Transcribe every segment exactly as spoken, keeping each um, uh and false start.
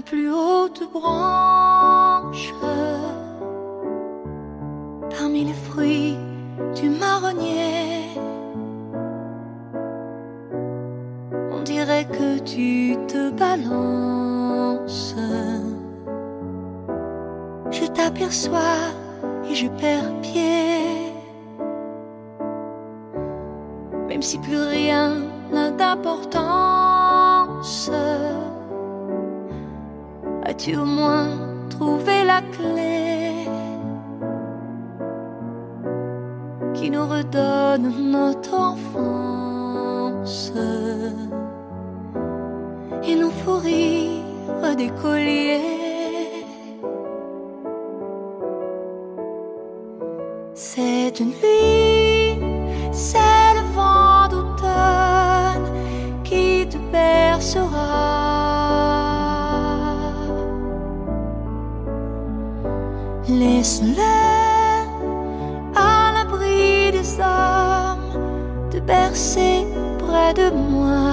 plus haute branche, parmi les fruits du marronnier, on dirait que tu te balances. Je t'aperçois et je perds pied, même si plus rien n'a d'importance. As-tu au moins trouvé la clé qui nous redonne notre enfance et nous font rire d'écoliers? Cette nuit, c'est le vent d'automne qui te bercera. Laisse-les à l'abri des hommes te bercer près de moi.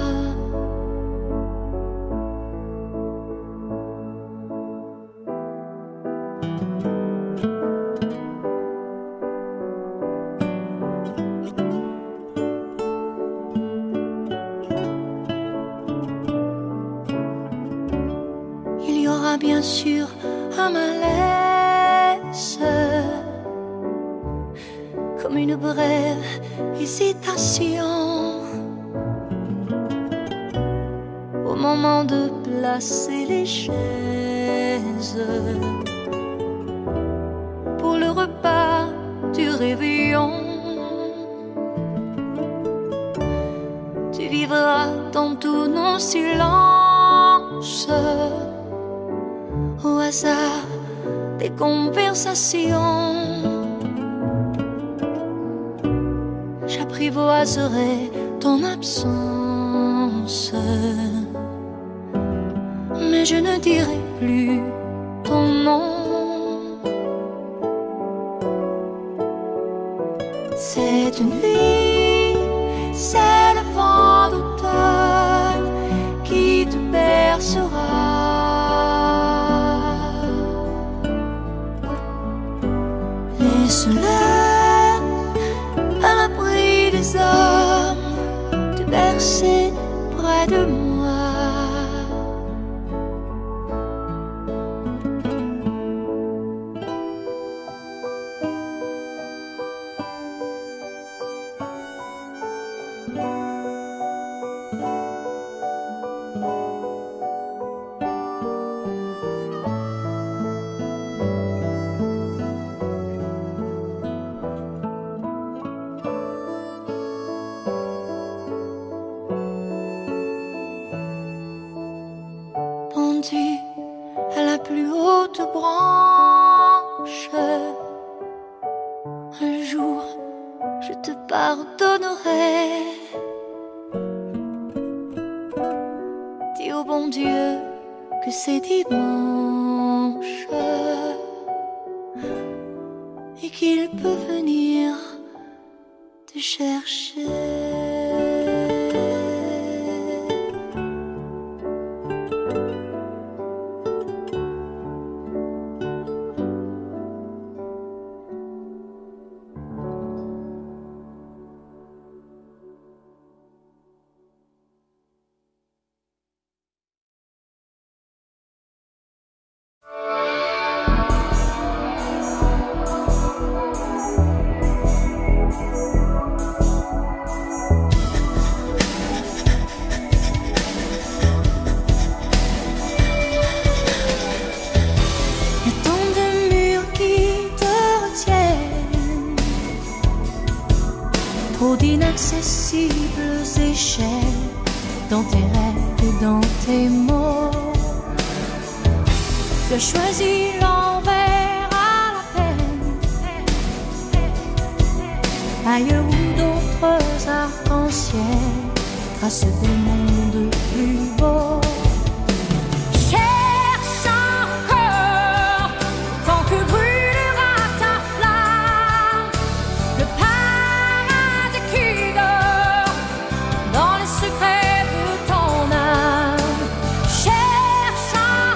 Il y aura bien sûr un malaise, comme une brève hésitation au moment de placer les chaises pour le repas du réveillon. Tu vivras dans tous nos silences, au hasard des conversations. J'apprivoiserai ton absence, mais je ne dirai plus ton nom. Cette nuit, c'est le vent d'automne qui te bercera. Laisse-les à l'abri des hommes te bercer près de moi. À la plus haute branche, un jour je te pardonnerai. Dis au bon Dieu que c'est dimanche et qu'il peut venir te chercher. D'inaccessibles échelles dans tes rêves et dans tes mots. Tu as choisi l'envers à la peine, ailleurs où d'autres arcs-en-ciel tracent des mondes plus beaux. Cherche encore tant que brûlera ta flamme, le paradis qui dort dans les secrets de ton âme. Cherche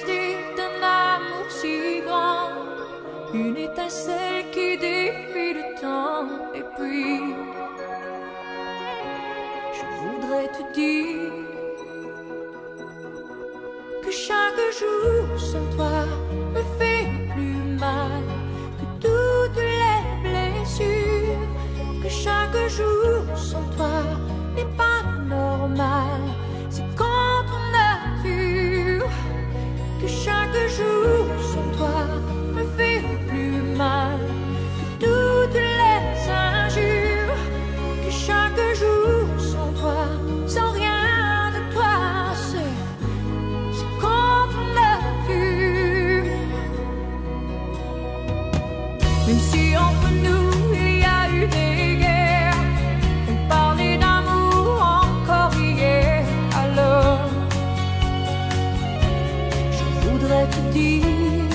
rester d'un amour si grand, une étincelle qui défie le temps. Et puis, je voudrais te dire que chaque jour sans toi me fait plus mal que toutes les blessures, que chaque jour sans toi n'est pas normal. C'est quand on a vu que chaque jour sans toi me fait plus mal que toutes les injures, que chaque jour sans toi, sans rien de toi, c'est c'est quand on a vu. Même si entre nous il y a eu des guerres, on parlait d'amour encore hier, alors je voudrais te dire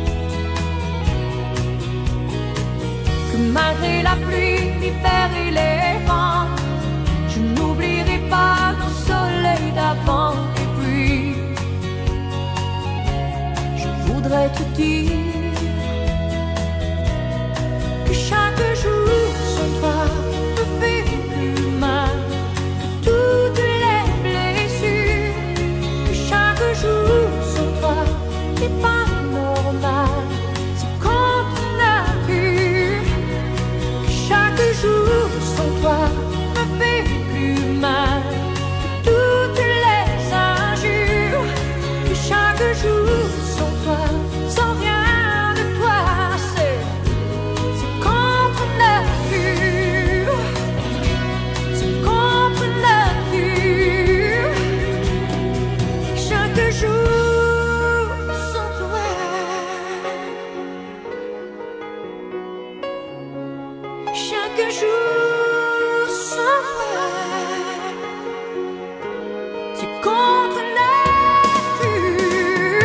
que malgré la pluie, l'hiver et les vents, je n'oublierai pas nos soleils d'avant. Et puis, je voudrais te dire que chaque jour sans toi me fait plus mal que toutes les blessures, que chaque jour sans toi n'est pas normal. C'est quand on a vu que chaque jour sans toi me fait plus mal que toutes les injures, que chaque jour sans toi, sans rien de toi, c'est c'est quand on a vu, c'est quand on a vu chaque jour sans toi, chaque jour sans toi, c'est quand on a vu.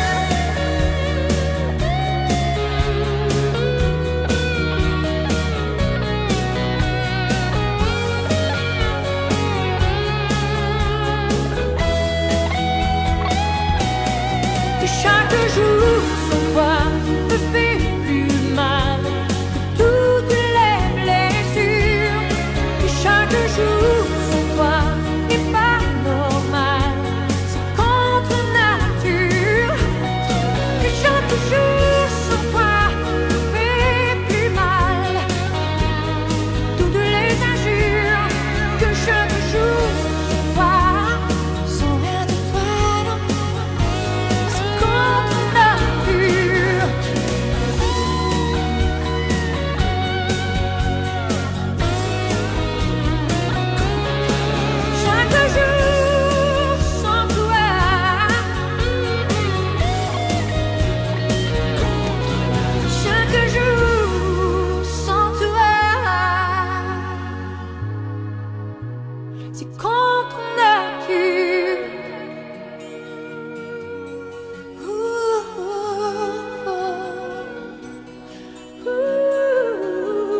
Que chaque jour sans toi me fait plus mal que toutes les blessures, que chaque jour sans toi n'est pas normal. C'est quand on a vu que chaque jour sans toi me fait plus mal, toutes les injures, que chaque jour sans toi, sans rien de toi, non. C'est quand on a vu chaque jour sans toi, chaque jour sans toi, c'est quand on a vu. Ouh, ouh, ouh, ouh.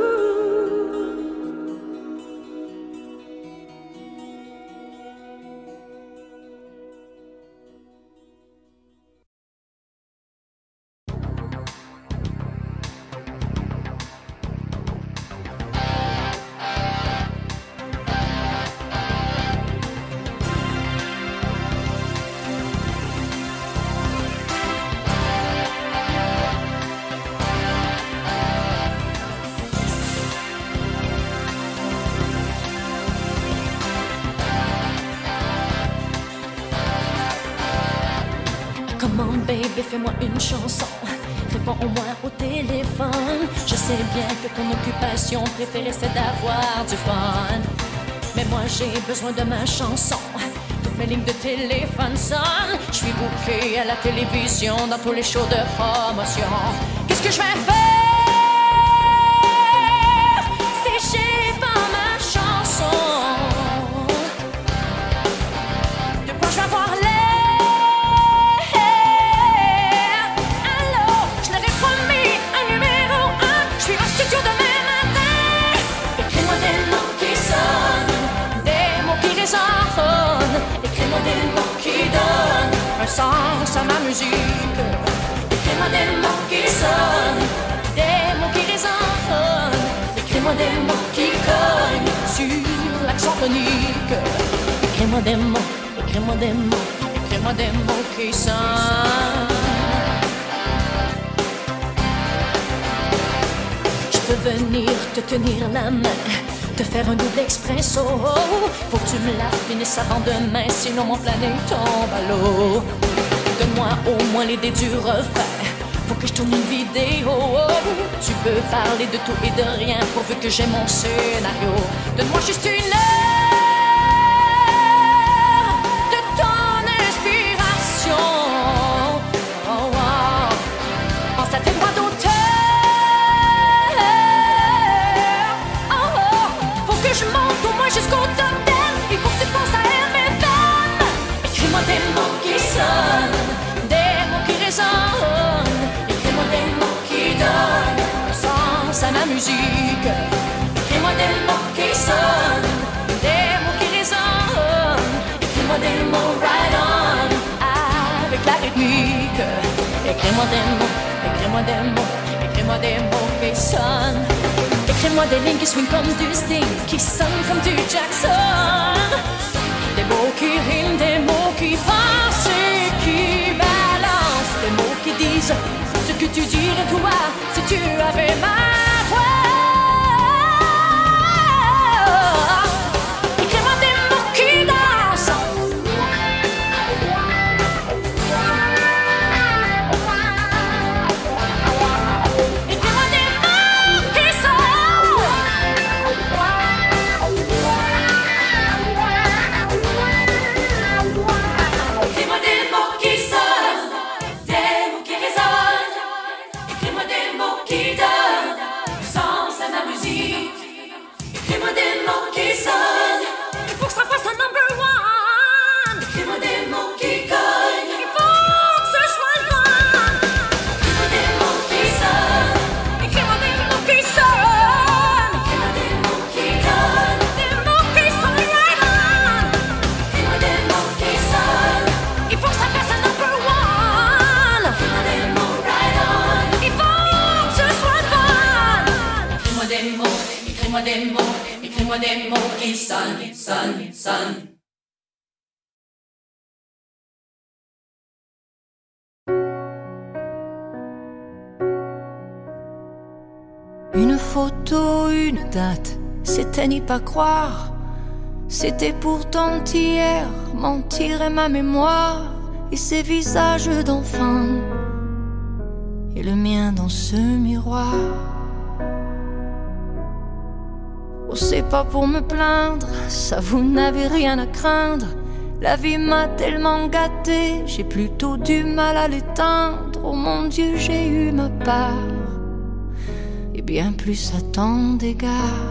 Comment baby, fais-moi une chanson, réponds au moins au téléphone. Je sais bien que ton occupation préférée c'est d'avoir du fun, mais moi j'ai besoin de ma chanson. Toutes mes lignes de téléphone sonnent, je suis booké à la télévision, dans tous les shows de promotion. Qu'est-ce que je vais faire si j'ai pas ma chanson? De quoi je vais avoir l'air? Alors, je leur ai promis un numéro un, je suis en studio demain matin. Écris-moi des mots qui sonnent, des mots qui résonnent. Écris-moi des mots qui donnent un sens à ma musique. des mots qui cognent sur l'accent tonique. Écris-moi des mots, écris-moi des mots, écris-moi des mots qui sonnent. Je peux venir te tenir la main, te faire un double expresso. Faut que tu me la finisses avant demain, sinon mon planète tombe à l'eau. Donne-moi au moins l'idée du refrain, faut que je tourne une vidéo. Tu peux parler de tout et de rien, pourvu que j'ai mon scénario. Donne-moi juste une heure de ton inspiration. Oh, oh. Pense à tes droits d'auteur. Oh, oh. Faut que je monte au moins jusqu'au top ten. Il faut que tu penses à elle, mes femmes. Écris-moi des mots qui sonnent, des mots qui résonnent. Écris-moi des mots qui donnent sens à ma musique. Écris-moi des mots qui sonnent, des mots qui résonnent. Écris-moi des mots right on, avec la rythmique. Écris-moi des mots, écris-moi des mots, écris-moi des mots qui sonnent. Écris-moi des lignes qui swing comme du Sting, qui sonnent comme du Jackson. Des mots qui riment, des mots qui pensent et qui balancent. Des mots qui disent ce que tu dirais toi si tu avais ma voix. Écris-moi des mots qui dansent. Écris-moi des mots qui sortent. Écris-moi des mots qui sonnent, des mots qui résonnent. Écris-moi des mots qui donnent sens à ma musique. Écris-moi des mots qui sonnent, il faut que ça fasse un number one. Écris-moi des mots qui cognent, il faut que ce soit le fun. Écris-moi des mots qui sonnent, écris-moi des mots qui sonnent. Écris-moi des mots qui donnent, des mots qui sont right on. Écris-moi des mots qui sonnent, il faut que ça fasse un number one. Écris-moi des mots right on, il faut que ce soit le fun. Écris-moi des mots, écris-moi des mots, écris-moi des mots qui sonnent, sonnent, sonnent. Une photo, une date, c'était n'y pas croire. C'était pourtant hier, mentir est ma mémoire. Et ces visages d'enfants, et le mien dans ce miroir. Oh, c'est pas pour me plaindre, ça vous n'avez rien à craindre. La vie m'a tellement gâté, j'ai plutôt du mal à l'éteindre. Oh mon Dieu, j'ai eu ma part, et bien plus à tant d'égards.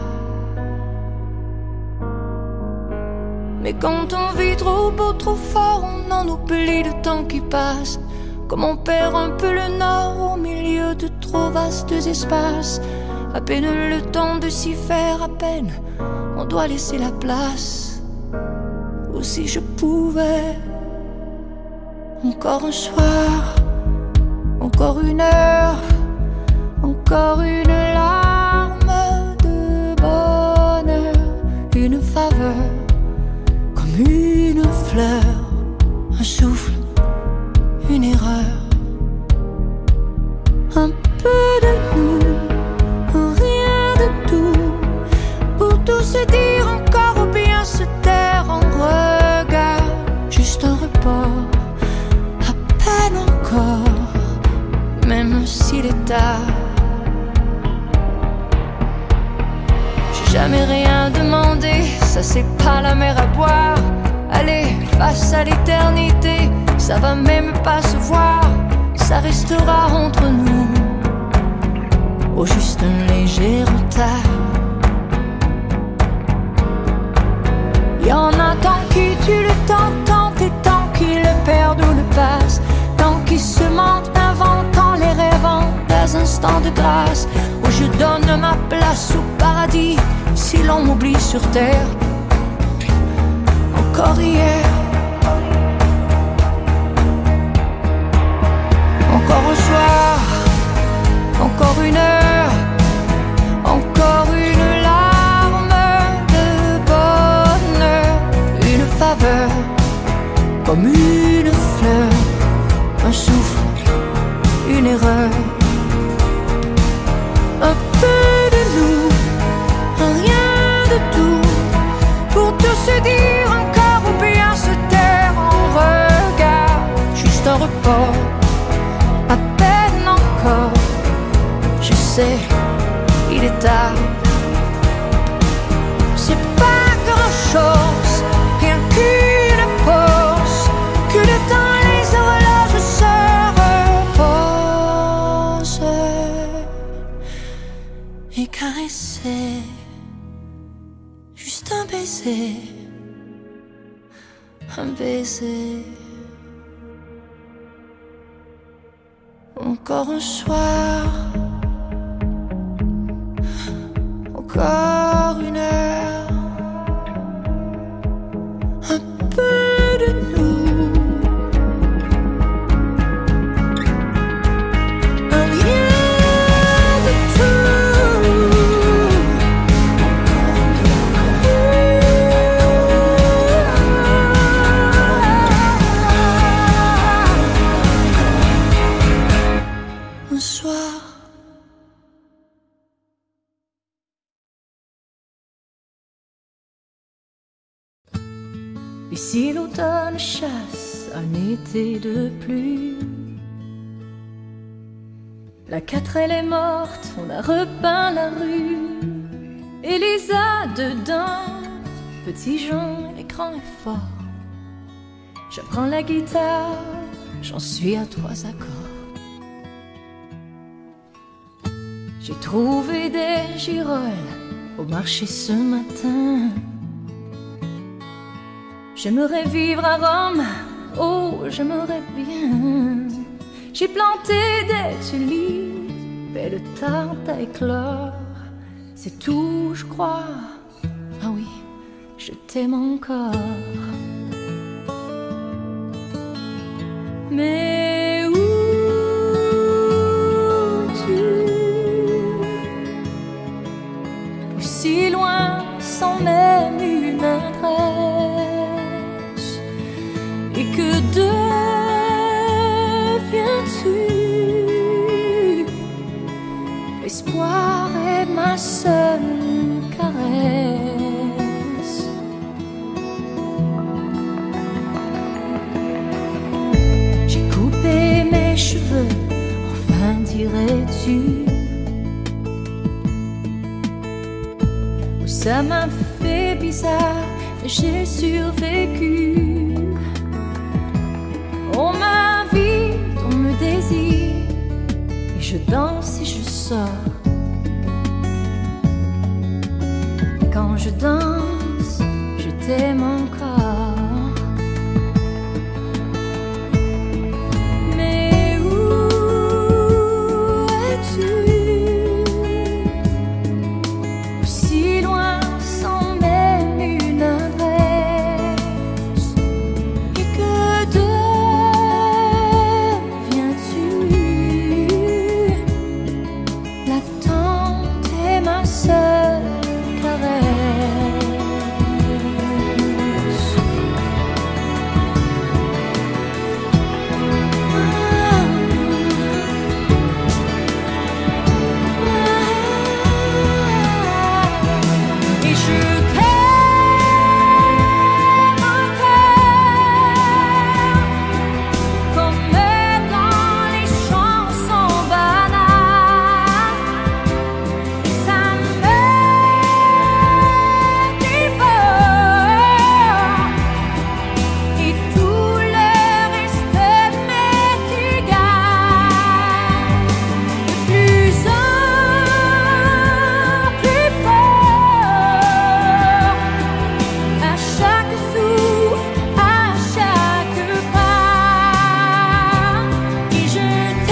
Mais quand on vit trop beau, trop fort, on en oublie le temps qui passe. Comme on perd un peu le nord au milieu de trop vastes espaces. À peine le temps de s'y faire, à peine on doit laisser la place. Ou si je pouvais, encore un soir, encore une heure, encore une larme de bonheur, une faveur, comme une fleur, un souffle, une erreur, un peu de nous, rien de tout, pour tout se dire encore ou bien se taire en regard, juste un report, à peine encore, même s'il est tard. J'ai jamais rien demandé, ça c'est pas la mer à boire. Allez, face à l'éternité, ça va même pas se voir, ça restera entre nous, au juste un léger retard. Y'en a tant qui tuent le temps, tant et tant qui le perdent ou le passent, tant qui se mentent, inventant les rêvant des instants de grâce, où je donne ma place au paradis, si l'on m'oublie sur terre. Encore hier, encore un soir, encore une heure, encore une larme sais, il est tard. C'est pas grand-chose, rien qu'une pause, que le temps les horloges se reposent et caresser, juste un baiser, un baiser. Encore un soir, encore une heure, un peu de nous, un rien de tout. Un soir. Et si l'automne chasse un été de pluie, la quatrelle est morte, on a repeint la rue. Elisa dedans, petit Jean, l'écran est fort. Je prends la guitare, j'en suis à trois accords. J'ai trouvé des girolles au marché ce matin. J'aimerais vivre à Rome, oh j'aimerais bien. J'ai planté des tulipes et le tarde à éclore. C'est tout, je crois. Ah oui, je t'aime encore. Mais où tu? Si loin sans même une adresse. Et que deviens-tu? L'espoir est ma seule caresse. J'ai coupé mes cheveux, enfin dirais-tu? Ça m'a fait bizarre, mais j'ai survécu. On m'invite, on me désire, et je danse et je sors. Et quand je danse, je t'aime encore. Mais où es-tu? Si loin sans même une adresse. Et que deviens-tu? L'attente est ma seule caresse. Et je t'aime encore, comme dans les chansons banales. Ça me dévore, et tout le reste m'égare. De plus en plus fort, à chaque souffle, à chaque pas. Et je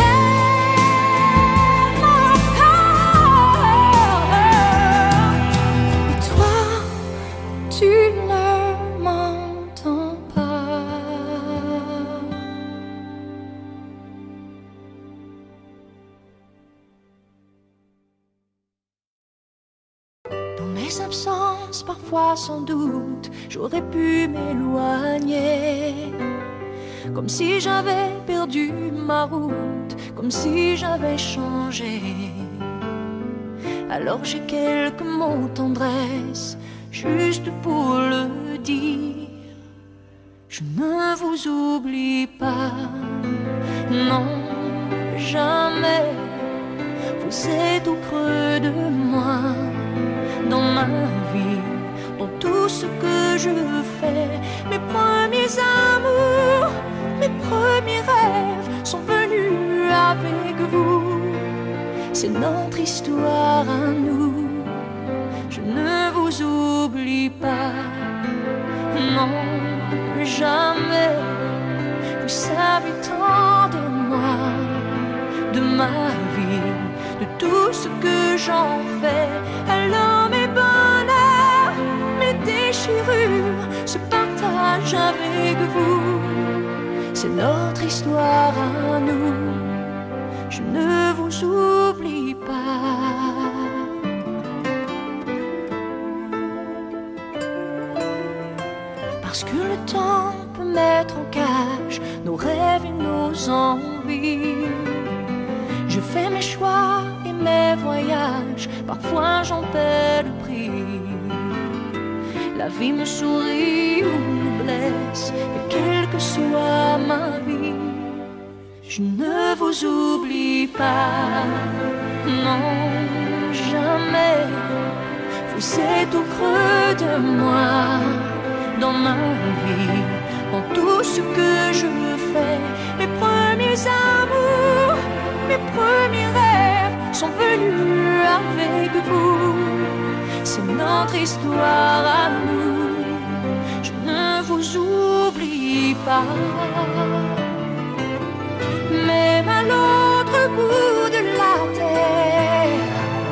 t'aime encore. Et toi, tu ne m'entends pas. Dans mes absences, parfois sans doute, j'aurais pu m'éloigner. Comme si j'avais perdu ma route, comme si j'avais changé. Alors j'ai quelques mots tendresse, juste pour le dire. Je ne vous oublie pas, non, jamais. vous êtes au creux de moi, dans ma vie, dans tout ce que je fais. Mes premiers amours, mes premiers rêves sont venus avec vous. C'est notre histoire à nous, je ne vous oublie pas, non, jamais. Vous savez tant de moi, de ma vie, de tout ce que j'en fais. Alors mes bonheurs, mes déchirures se partagent avec vous. C'est notre histoire à nous, je ne vous oublie pas. Parce que le temps peut mettre en cage nos rêves et nos envies. Je fais mes choix et mes voyages, parfois j'en paie le prix. La vie me sourit ou me blesse, et quelle que soit ma vie, je ne vous oublie pas, non, jamais. Vous êtes au creux de moi, dans ma vie, dans tout ce que je fais. Mes premiers amours, mes premiers rêves sont venus avec vous. C'est notre histoire à nous, je ne vous oublie pas. Même à l'autre bout de la terre,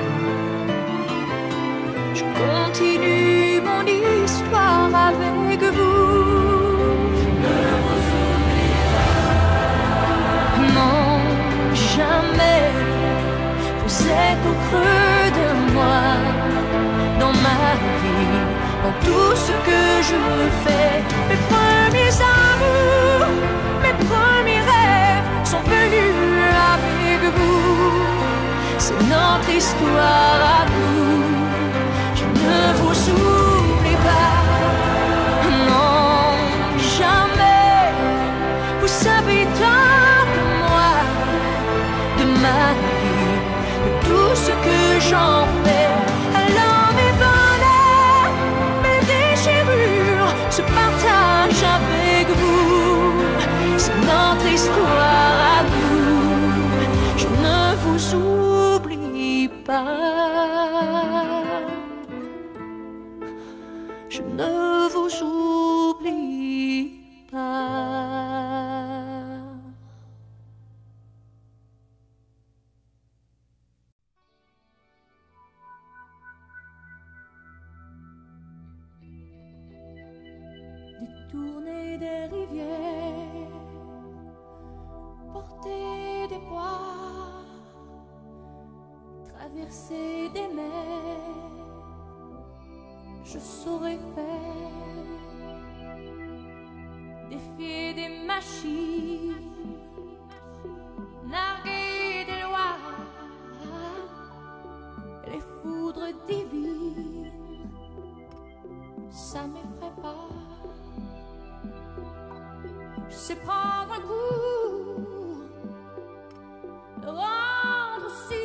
je continue mon histoire avec vous. Je ne vous oublie pas, non, jamais. Vous êtes au creux de moi, dans ma vie, dans tout ce que je fais. Mes premiers amours, mes premiers rêves sont venus avec vous. C'est notre histoire à nous, je ne vous oublie pas, non, jamais. Vous savez tant de moi, de ma vie, de tout ce que j'en fais. Alors mes bonheurs, mes déchirures se partagent avec vous. C'est notre histoire à nous, je ne vous oublie pas. Je ne vous oublie pas. Détourner des rivières, porter des poids, traverser des mers, je saurais faire. Défier des machines, narguer des lois, les foudres divines, ça m'effraie pas. Je sais prendre un coup, le rendre aussi,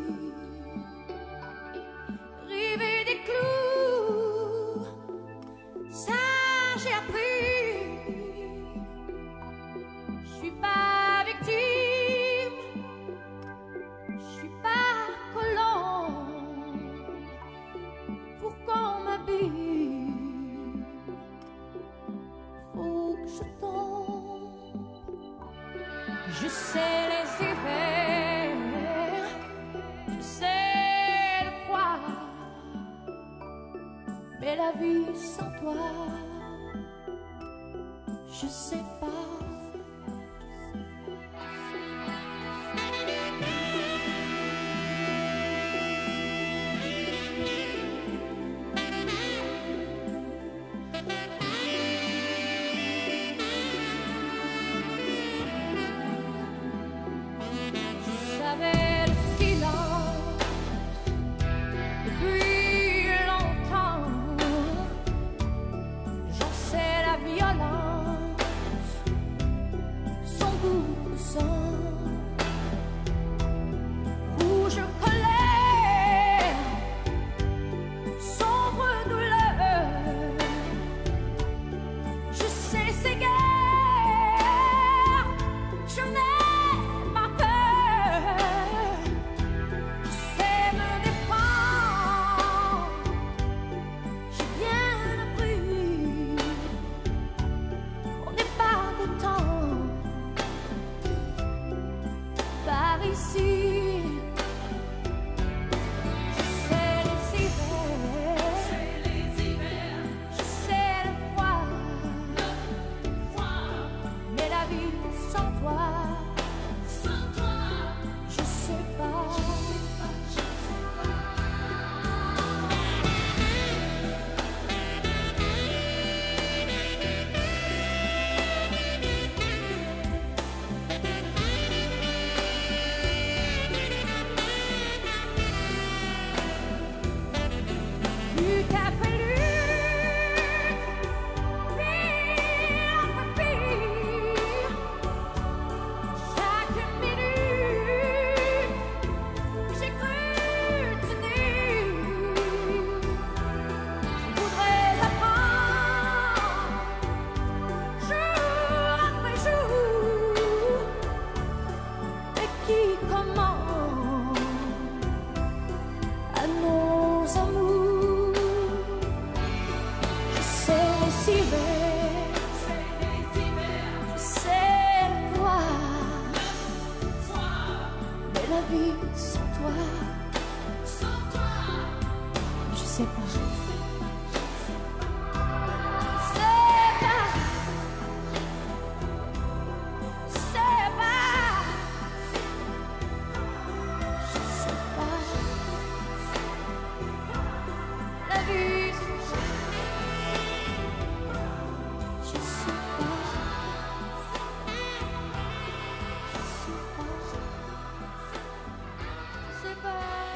river des clous, ça j'ai appris. Je suis pas victime, je suis pas colon pour qu'on m'habille. Faut que je tombe. Je sais les hivers, je sais le froid, mais la vie sans toi, je sais pas. ici. Je sais les hivers, je sais le froid, mais la vie sans toi, je sais pas. Lutte après lutte, pire après pire, chaque minute j'ai cru tenir. Je voudrais apprendre jour après jour, et qui comment à nos amours. Je sais les hivers, je sais le froid, mais la vie sans toi, je sais pas. C'est pas, c'est pas, je sais pas. La vie, je sais pas, je sais pas, je sais pas, je sais pas.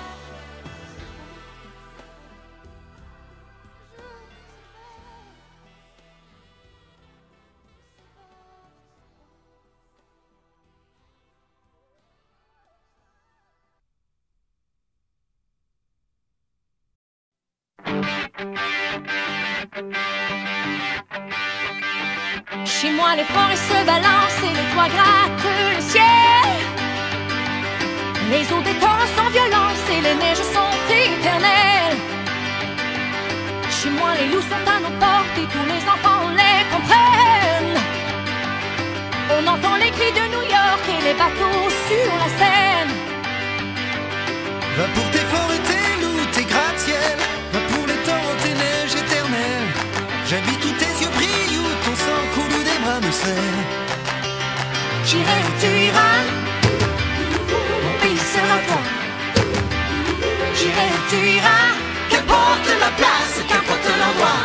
Chez moi, les forêts se balancent et les toits grattent le ciel. Les eaux des torrents sont violentes et les neiges sont éternelles. Chez moi, les loups sont à nos portes et tous les enfants les comprennent. On entend les cris de New York et les bateaux sur la Seine. Va pour tes forêts, tes loups, tes gratte-ciel. Va pour les torrents, tes neiges éternelles. J'habite où tes yeux brillent, où ton sang coule, où des bras me serrent. J'irai où tu iras, mon pays sera toi. J'irai où tu iras, qu'importe la place, qu'importe l'endroit.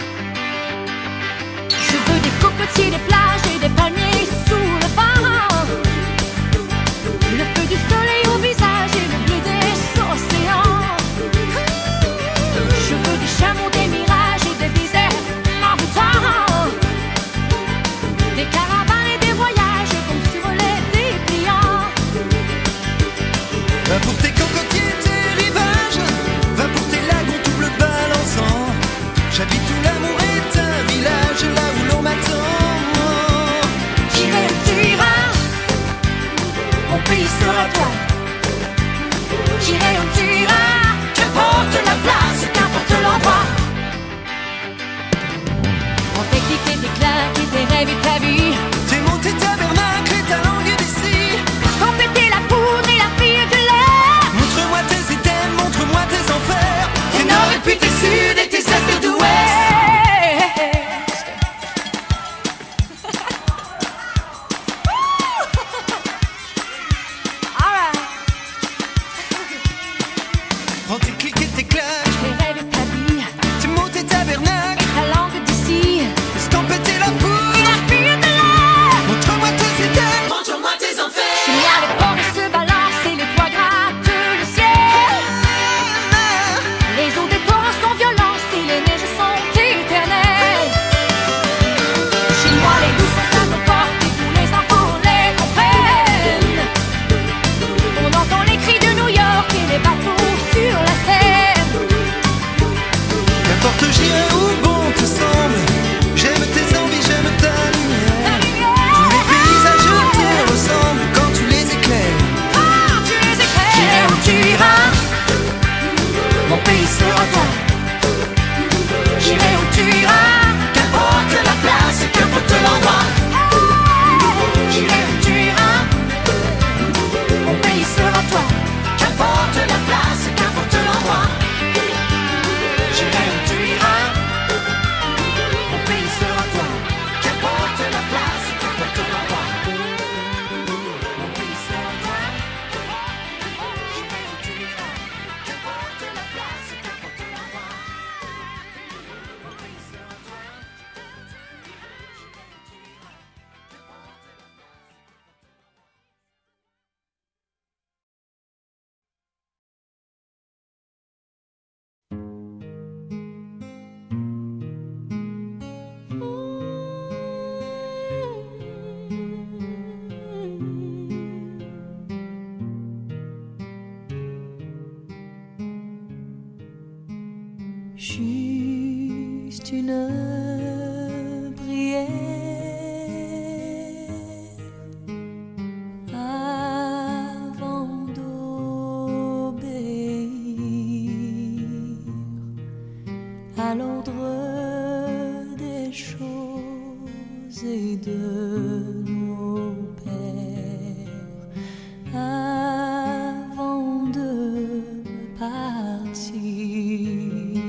Je veux des cocotiers, des plages et des palmiers sous le vent. Le feu du soleil au visage et le bleu des océans. Je veux des chameaux, des mirages et des déserts envoûtants. Des caravanes et des voyages comme sur les dépliants. Va pour tes cocotiers, tes rivages. Va pour tes lagons tout bleu balançant. J'habite où l'amour est un village, là où l'on m'attend. J'irai où tu iras, mon pays sera toi. J'irai où tu iras, qu'importe la place, qu'importe l'endroit. On t'éclipse et tes claques et tes rêves et ta vie. Tes mots, tes tabernacles et ta langue d'ici. Sans péter la poudre et la fille de l'air. Montre-moi tes items, montre-moi tes enfers. Tes nord et puis tes sud et tes est d'ouest. Alright. Juste une prière avant d'obéir à l'ordre des choses et de nos pères avant de partir.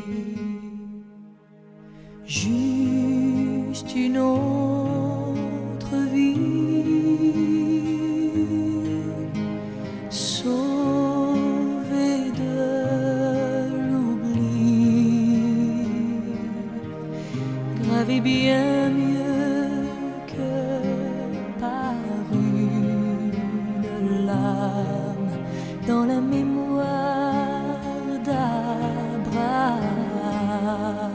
Juste une autre vie, sauvée de l'oubli, gravée bien mieux que par une lame dans la mémoire d'Abraham.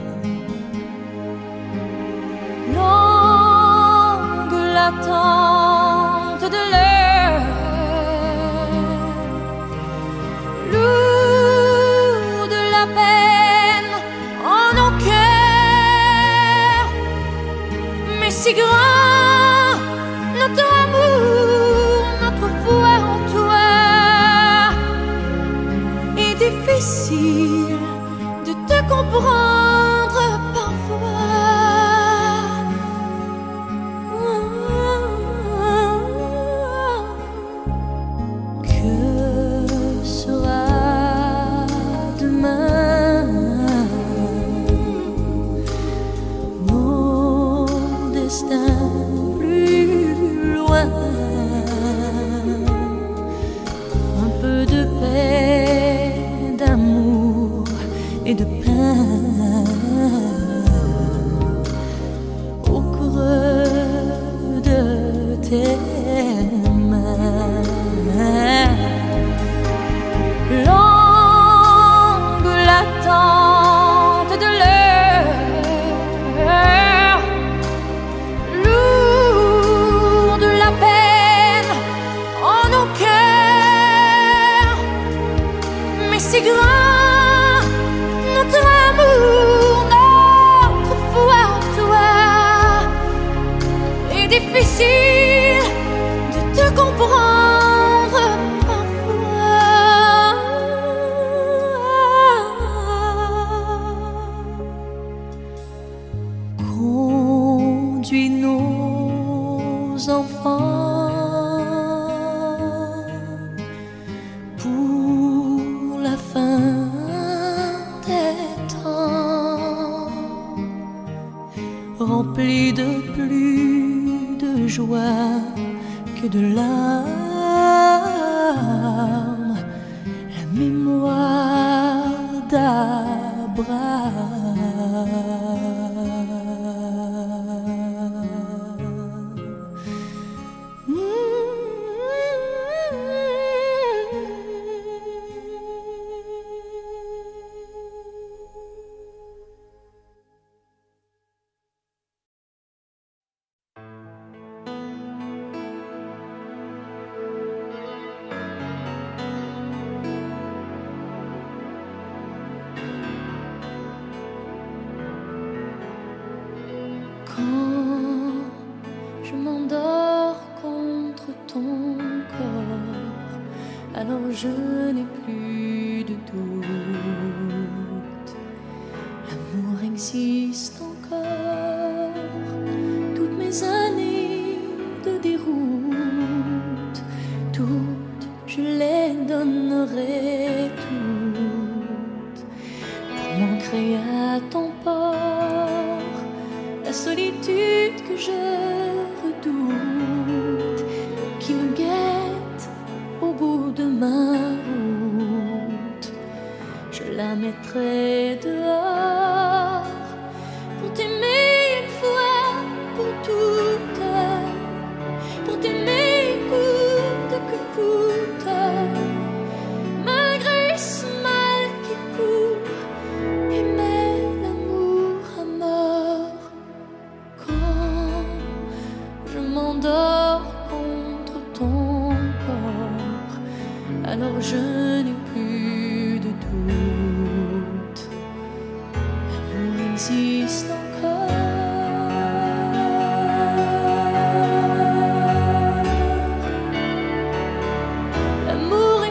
Longue l'attente de l'heure, lourde la peine en nos cœurs, mais si grand notre amour, notre foi en toi, est difficile de te comprendre parfois. Plus loin, un peu de paix, d'amour et de pain au creux de tes mains. Longue l'attente de l'heure, lourde la peine en nos cœurs, mais si grand notre amour, notre foi en toi, est difficile de te comprendre parfois. Conduis nos enfants pour la fin des temps, remplis de plus de joie que de larmes, la mémoire Quand je m'endors contre ton corps, alors je n'ai plus de doute. L'amour existe encore, toutes mes années de déroute, toutes je les donnerai toutes pour m'ancrer à ton port. La solitude que je redoute, qui me guette au bout de ma route, je la mettrai dehors pour t'aimer une fois pour toutes, pour t'aimer coûte que coûte, malgré ce mal qui court, aimer l'amour à mort. Quand je m'endors contre ton corps, alors je n'ai plus de doute.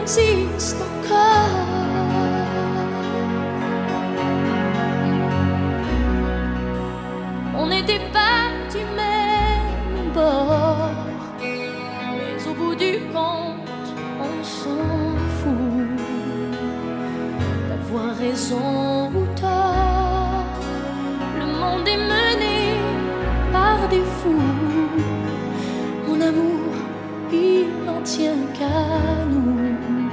existe encore. On n'était pas du même bord, mais au bout du compte, on s'en fout d'avoir raison ou tort. Le monde est mené par des fous. Mon amour, il n'en tient qu'à nous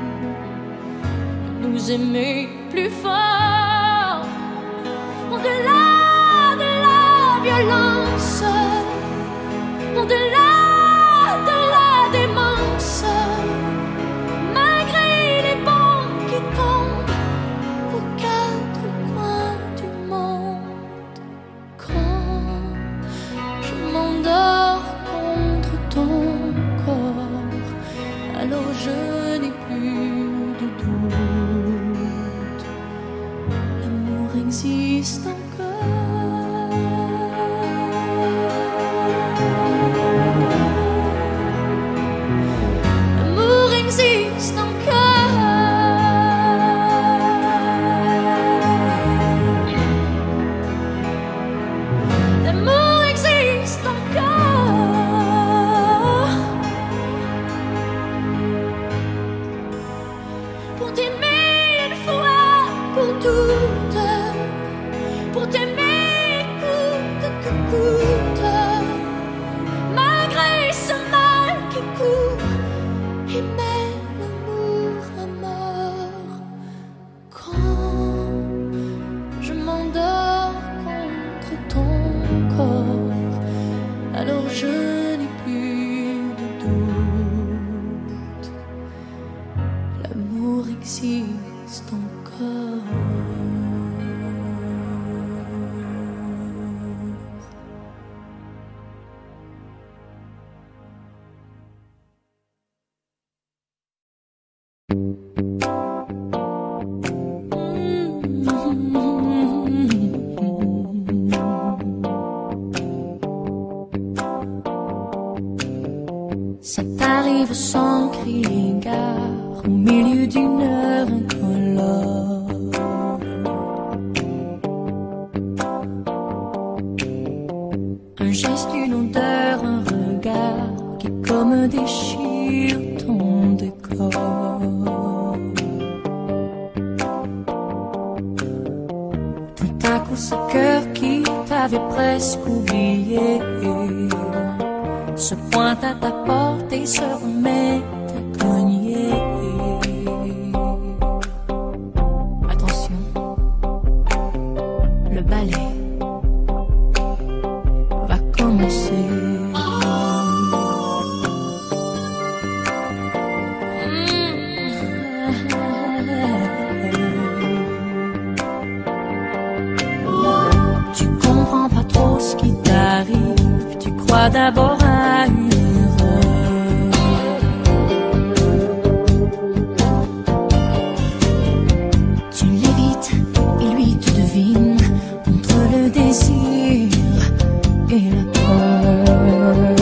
de nous aimer plus fort. Au-delà de la violence, au-delà de la démence, malgré les bombes qui tombent aux quatre coins du monde. Quand je m'endors contre ton corps, alors je n'ai plus de doute, l'amour existe encore. L'amour existe encore. L'amour existe encore. Pour t'aimer une fois pour toutes, pour t'aimer coûte que coûte, malgré ce mal qui court, aimer l'amour à mort. Quand je m'endors contre ton corps, alors je n'ai plus de doute, l'amour existe encore. Ça t'arrive sans crier gare au milieu d'une heure incolore. Un geste, une odeur, un regard qui comme déchire ton décor. Tout à coup ce cœur qui t'avait presque oublié se pointe à ta porte et se remet à cogner. Attention, le ballet va commencer. Tu comprends pas trop ce qui t'arrive, tu crois d'abord à une erreur. Tu l'évites et lui tu devines entre le désir et la peur.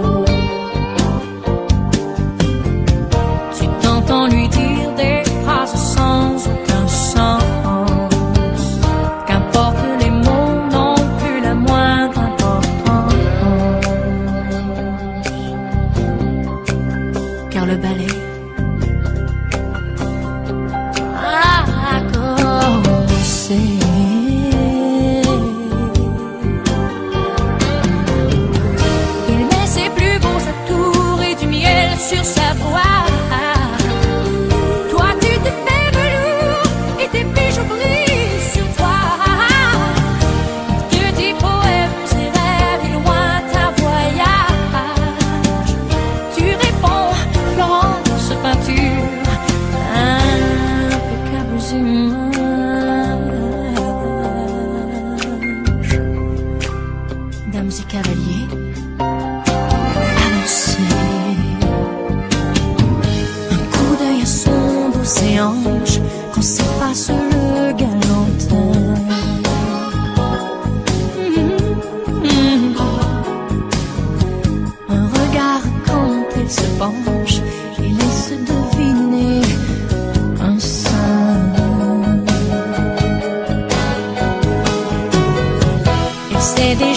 Tu t'entends lui dire des phrases sans aucun sens. Qu'importe les mots n'ont plus la moindre importance. Car le ballet a commencé. Il met ses plus beaux atours et du miel sur sa voix. Toi tu te fais velours et tes bijoux brillent sur toi. Il te dit poèmes et rêves et lointains voyages. Tu réponds Florence peinture, impeccables images. Dames et cavaliers, annoncez un coup d'œil à son dos et hanches quand s'efface le galantin. Un regard quand elle se penche et laisse deviner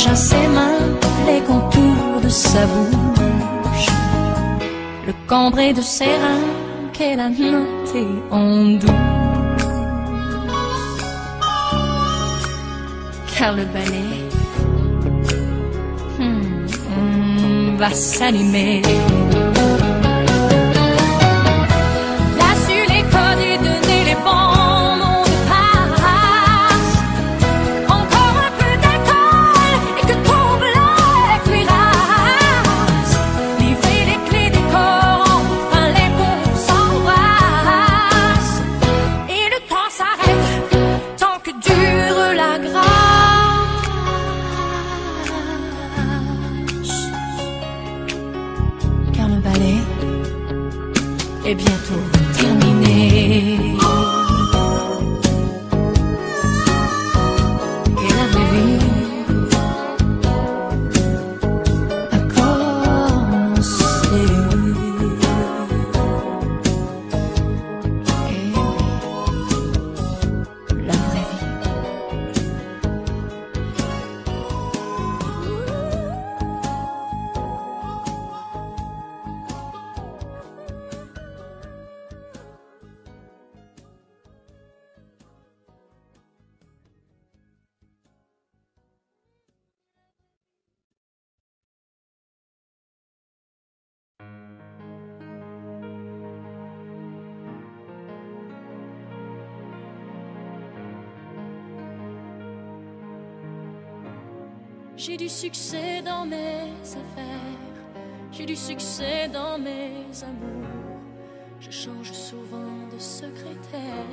déjà ses mains, les contours de sa bouche, le cambré de ses reins qu'elle a noté en douce. Car le balai hmm, hmm, va s'animer. Est bientôt terminé. Et la vraie vie a commencé. Et la vraie vie. J'ai du succès dans mes affaires, j'ai du succès dans mes amours. Je change souvent de secrétaire.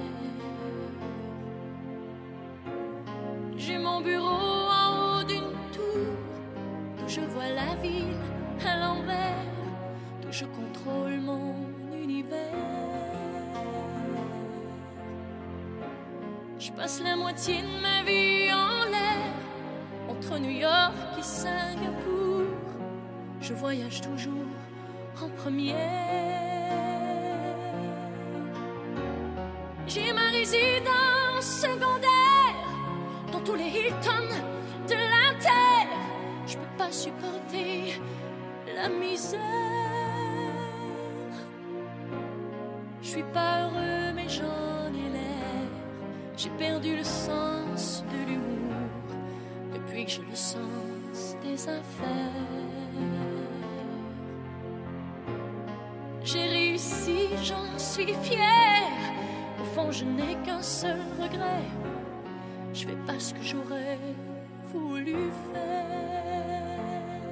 J'ai mon bureau en haut d'une tour, d'où je vois la ville à l'envers, d'où je contrôle mon univers. Je passe la moitié de ma vie en l'air, entre New York et Singapour, je voyage toujours en première. J'ai ma résidence secondaire dans tous les Hilton de la terre. Je peux pas supporter la misère. Je suis pas heureux mais j'en ai l'air. J'ai perdu le sens de l'humour depuis que j'ai le sens des affaires. J'ai réussi, j'en suis fière. Au fond, je n'ai qu'un seul regret. Je fais pas ce que j'aurais voulu faire.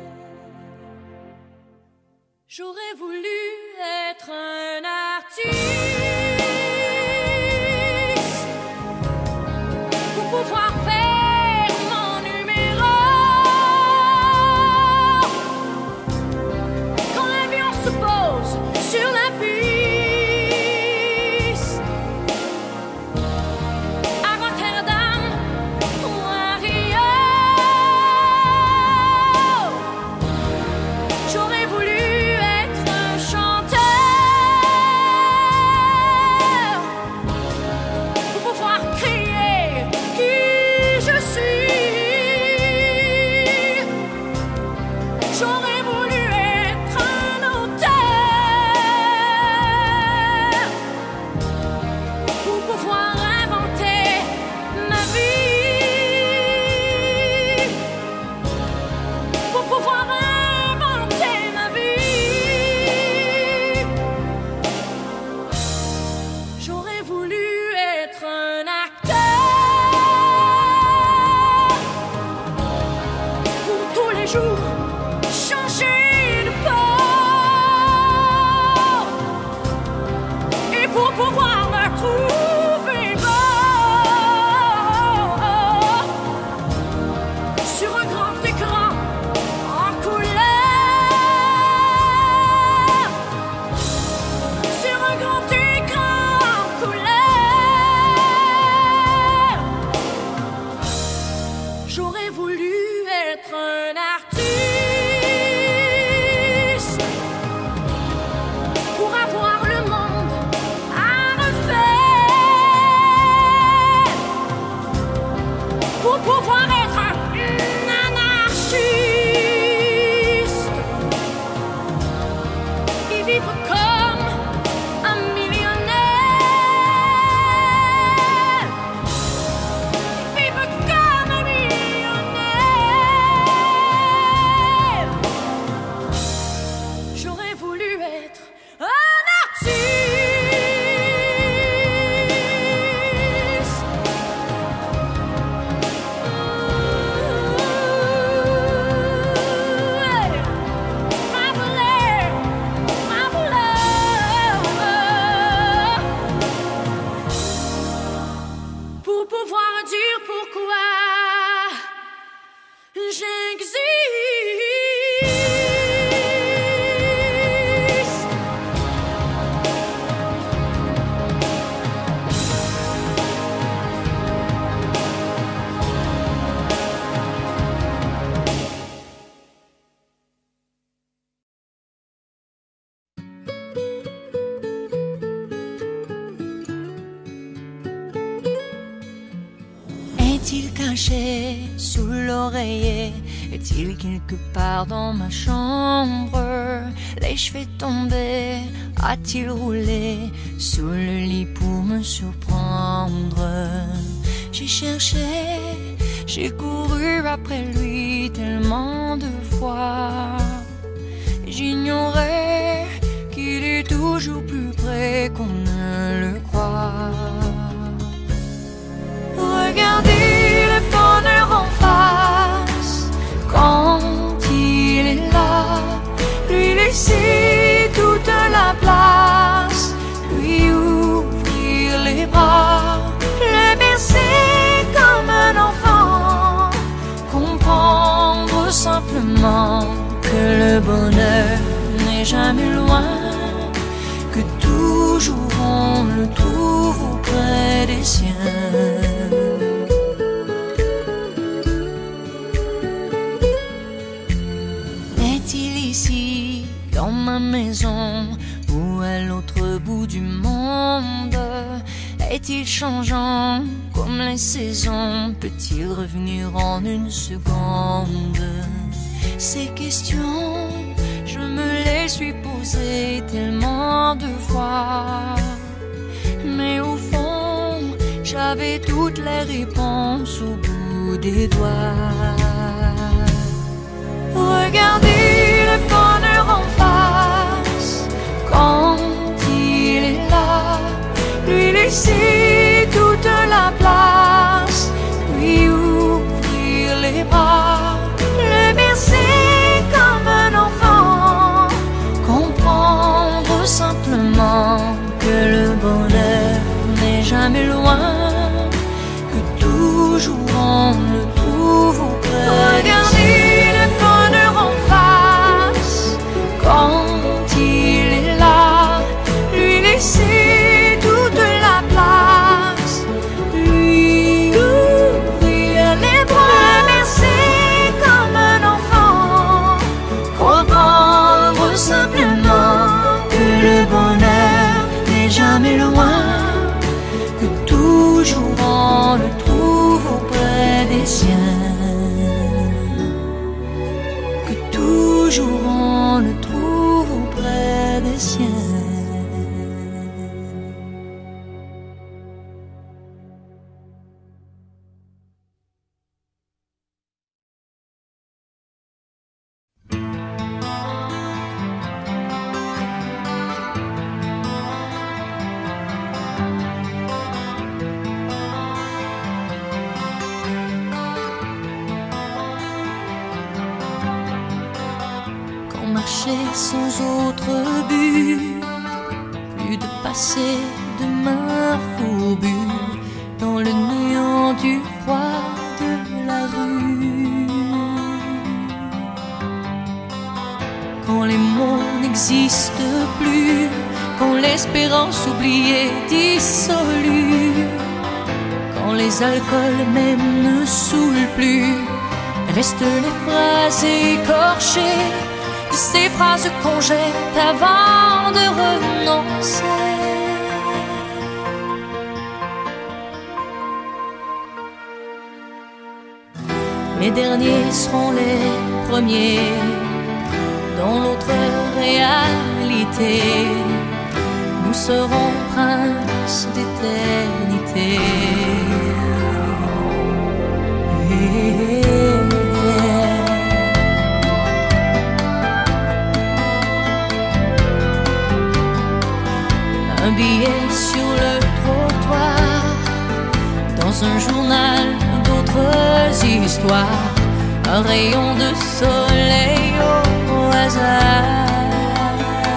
J'aurais voulu être un artiste pour pouvoir faire mon numéro. Quand l'avion se pose sur la piste, à Rotterdam ou à Rio, j'aurais voulu être un chanteur Est-il caché sous l'oreiller? Est-il quelque part dans ma chambre? Les cheveux tombés, a-t-il roulé sous le lit pour me surprendre? J'ai cherché, j'ai couru après lui tellement de fois. J'ignorais qu'il est toujours plus près qu'on ne le croit. Regardez le bonheur en face quand il est là. Lui laisser toute la place, lui ouvrir les bras, le bercer comme un enfant, comprendre simplement que le bonheur n'est jamais loin, que toujours on le trouve auprès des siens. Est-il ici, dans ma maison, ou à l'autre bout du monde? Est-il changeant comme les saisons? Peut-il revenir en une seconde? Ces questions, je me les suis posées tellement de fois, mais au fond, j'avais toutes les réponses au bout des doigts. Regardez le bonheur en face quand il est là, lui laisser toute la place, lui ouvrir les bras, le bercer comme un enfant, comprendre simplement que le bonheur n'est jamais loin, que toujours on le trouve auprès. Regardez le bonheur en face quand il est là, lui laisser toute la place, lui ouvrir les bras, le bercer comme un enfant, comprendre simplement que le bonheur n'est jamais loin, que toujours on le trouve auprès des siens, que toujours on le trouve auprès des siens. Marcher sans autre but, plus de passer de main fourbue dans le néant du froid de la rue. Quand les mots n'existent plus, quand l'espérance oubliée dissolue, quand les alcools même ne saoulent plus, restent les phrases écorchées, ces phrases qu'on jette avant de renoncer. Les derniers seront les premiers dans l'autre réalité. Nous serons princes d'éternité. Un billet sur le trottoir, dans un journal d'autres histoires, un rayon de soleil au hasard,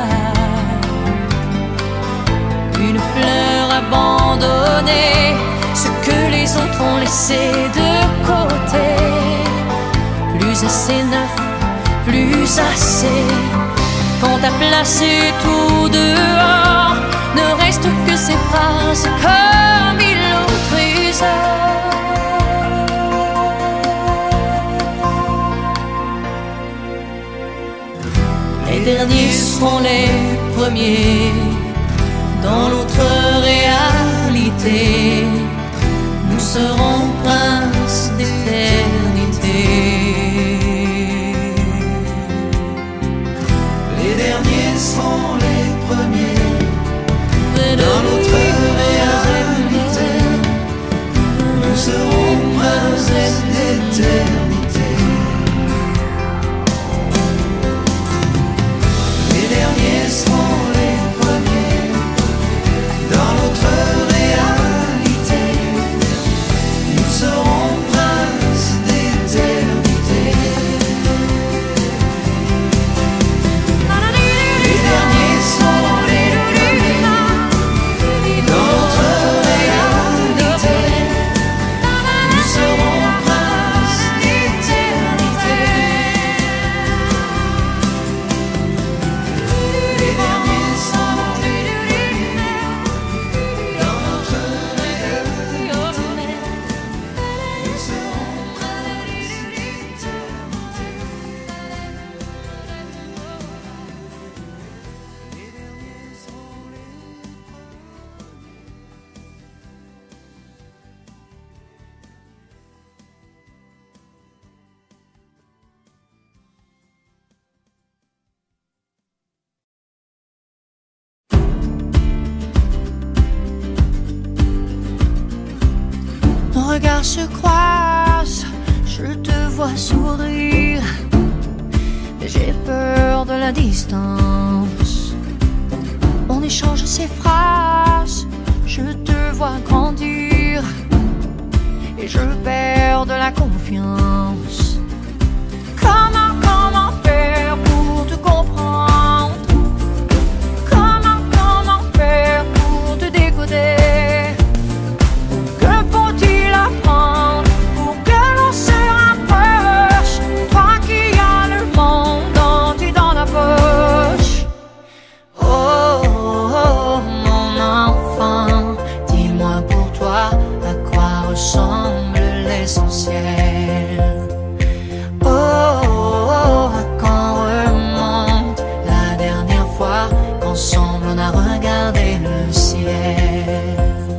une fleur abandonnée, ce que les autres ont laissé de côté, plus assez neuf, plus assez, quand t'as placé tout dehors, ne reste que ces phrases comme il l'autorise. Les derniers seront les premiers dans l'autre réalité. Nous serons princes regards se croisent, je te vois sourire, mais j'ai peur de la distance. On échange ces phrases, je te vois grandir, et je perds de la confiance. Comment, comment faire pour te comprendre? Comment, comment faire pour te décoder? Que faut-il apprendre pour que l'on se rapproche? Toi qui as le monde entier dans la poche. Oh, oh, oh, mon enfant, dis-moi pour toi à quoi ressemble l'essentiel. Oh, oh, oh, à quand remonte la dernière fois qu'ensemble on a regardé le ciel.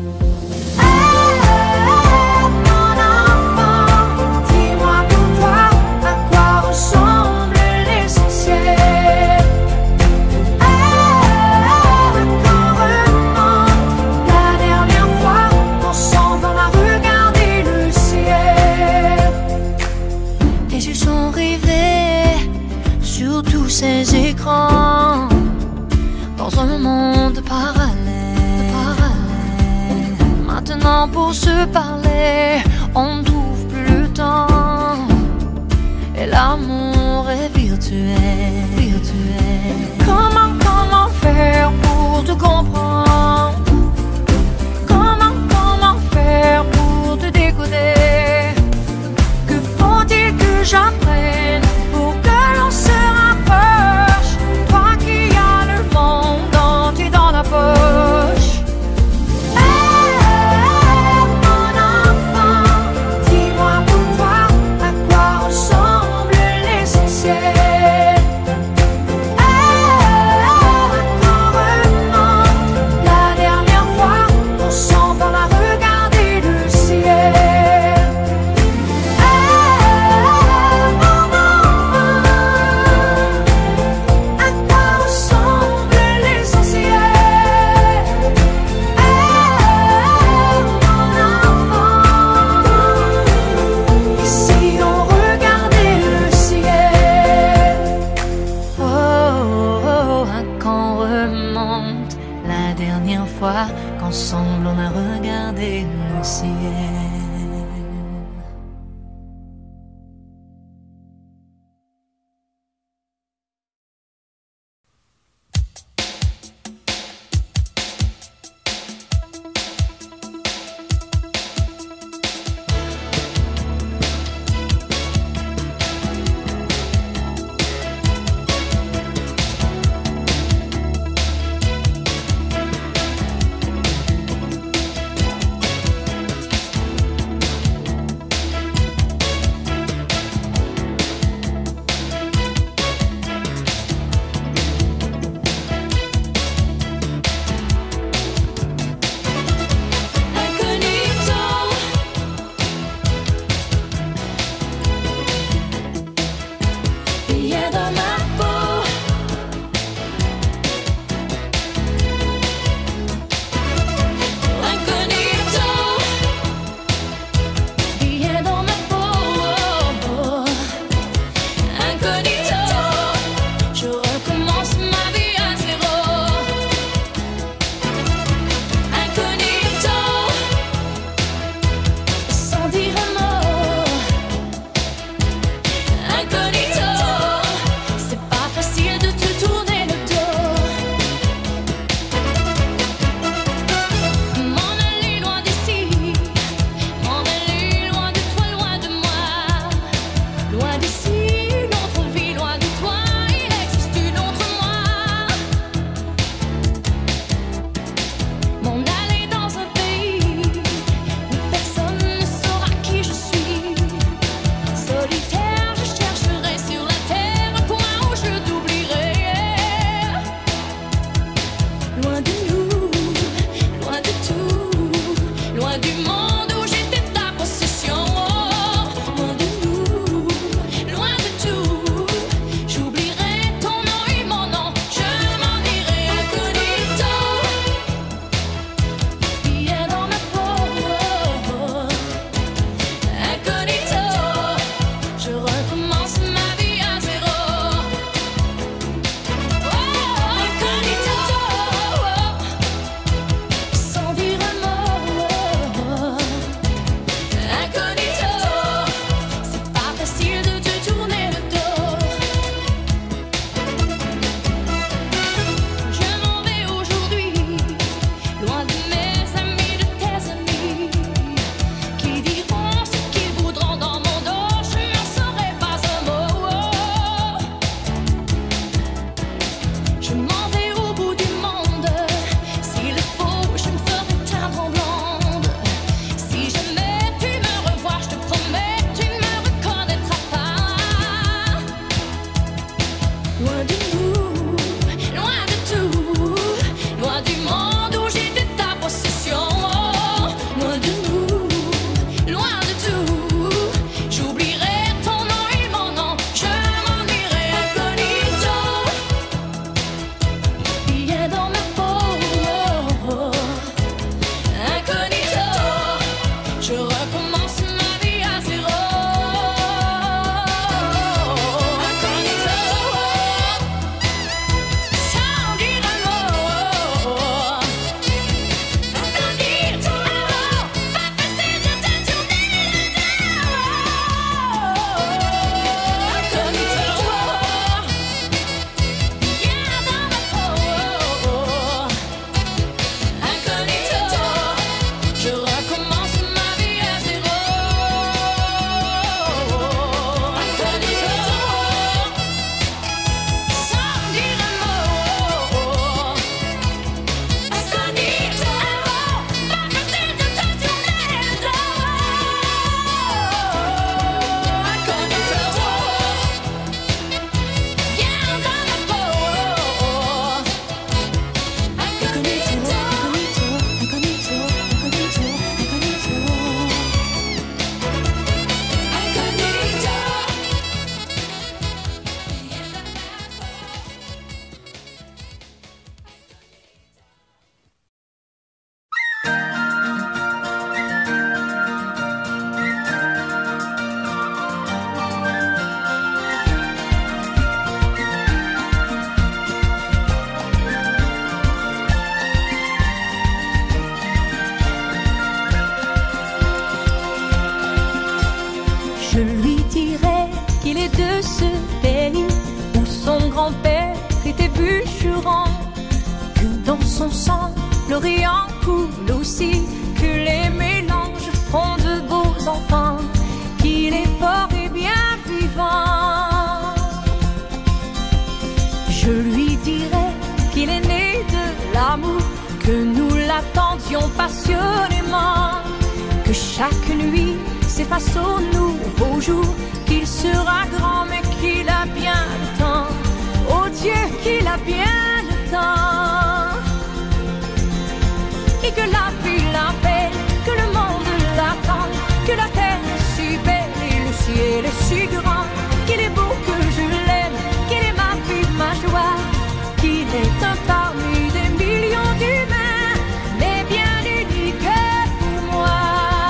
Ces écrans dans un monde parallèle. parallèle. Maintenant pour se parler, on ne trouve plus le temps, et l'amour est virtuel. virtuel. Comment, comment faire pour te comprendre? Comment, comment faire pour te décoder? Que faut-il que j'apprenne pour que l'on se rapproche? Toi qui as le monde entier dans la poche. Hey, mon enfant, dis-moi pour toi à quoi ressemble l'essentiel. Hey, quand remonte la dernière fois ensemble on a regardé le ciel. Qu'ensemble on a regardé le ciel. bûcheron, que dans son sang l'Orient coule aussi, que les mélanges font de beaux enfants, qu'il est fort et bien vivant. Je lui dirai qu'il est né de l'amour, que nous l'attendions passionnément, que chaque nuit s'efface au nouveau jour, qu'il sera grand mais qu'il a bien le temps. Oh Dieu, qu'il a bien le temps. Et que la vie l'appelle, que le monde l'attend, que la terre est si belle et le ciel est si grand, qu'il est beau, que je l'aime, qu'il est ma vie, ma joie, qu'il est un parmi des millions d'humains, mais bien unique pour moi.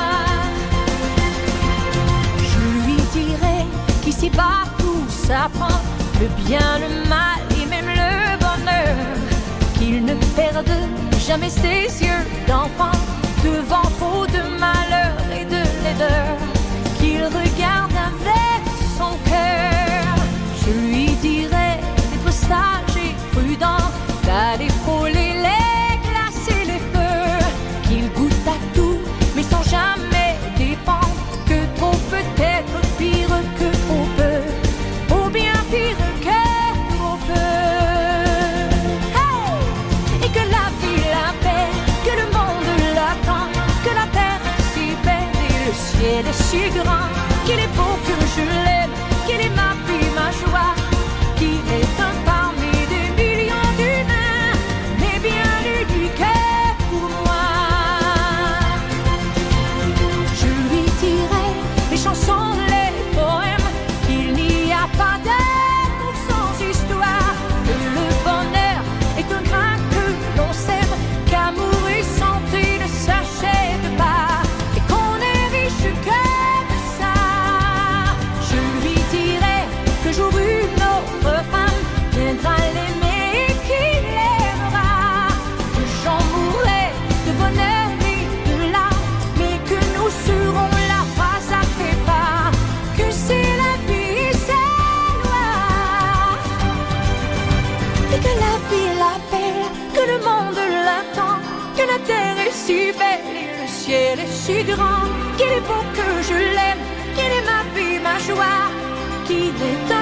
Je lui dirai qu'ici-bas tout s'apprend, le bien, le mal et même le bonheur, qu'il ne perde jamais ses yeux d'enfant devant trop de malheur et de laideur, qu'il regarde avec son cœur. Je lui dirai d'être sage et prudent, d'aller frôler les glaces et les feux, qu'il goûte à tout mais sans jamais dépendre, que trop peut être pire que trop peu, ou bien pire que trop peu. Hey! Et que la vie l'appelle, que le monde l'attend, que la terre est si belle et le ciel est si grand, qu'il est beau, que je l'aime, qu'il est ma vie, ma joie, qu'il est un parmi des millions d'humains, mais bien unique pour moi. Je lui dirai les chansons, les poèmes, qu'il n'y a pas d'amour sans histoire, que le bonheur est un grain que l'on sème, qu'amour et santé ne s'achètent pas, et qu'on est riche comme ça. Je lui dirai que jour une autre femme viendra l'aimer et qu'il l'aimera, que j'en mourrai de bonheur et de larmes, mais que nous serons là pas à pas, que c'est la vie, c'est loi, et que la vie l'appelle, que le monde l'attend, que la terre est si belle et le ciel est si grand, qu'il est beau, que je l'aime, qu'il est ma vie, ma joie, qu'il est un